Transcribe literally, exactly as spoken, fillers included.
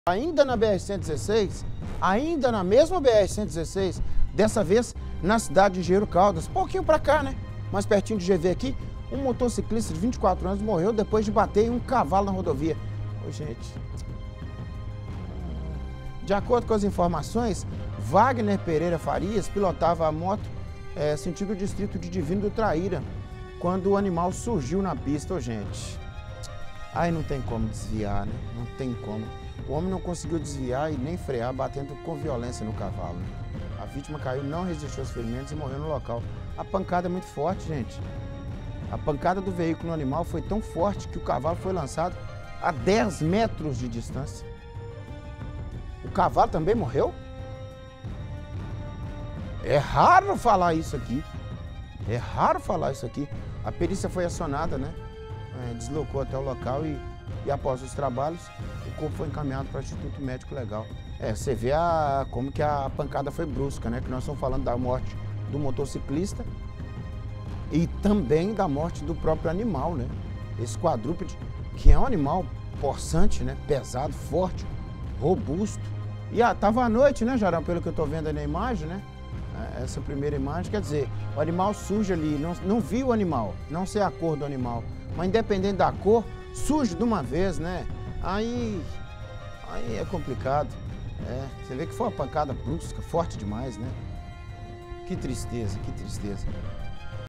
Ainda na B R cento e dezesseis, ainda na mesma B R cento e dezesseis, dessa vez na cidade de Engenheiro Caldas, pouquinho pra cá, né? Mais pertinho de G V aqui, um motociclista de vinte e quatro anos morreu depois de bater em um cavalo na rodovia. Ô, gente. De acordo com as informações, Wagner Pereira Farias pilotava a moto é, sentido o distrito de Divino do Traíra, quando o animal surgiu na pista, ô, gente. Aí não tem como desviar, né? Não tem como. O homem não conseguiu desviar e nem frear, batendo com violência no cavalo. A vítima caiu, não resistiu aos ferimentos e morreu no local. A pancada é muito forte, gente. A pancada do veículo no animal foi tão forte que o cavalo foi lançado a dez metros de distância. O cavalo também morreu? É raro falar isso aqui. É raro falar isso aqui. A perícia foi acionada, né? É, deslocou até o local e, e após os trabalhos, o corpo foi encaminhado para o Instituto Médico Legal. É, você vê a, como que a pancada foi brusca, né? Que nós estamos falando da morte do motociclista e também da morte do próprio animal, né? Esse quadrúpede, que é um animal possante, né? Pesado, forte, robusto. E ah, tava à noite, né, Jarão? Pelo que eu tô vendo aí na imagem, né? Essa primeira imagem, quer dizer, o animal surge ali, não, não viu o animal, não sei a cor do animal, mas independente da cor, surge de uma vez, né? Aí, aí é complicado. É, você vê que foi uma pancada brusca, forte demais, né? Que tristeza, que tristeza.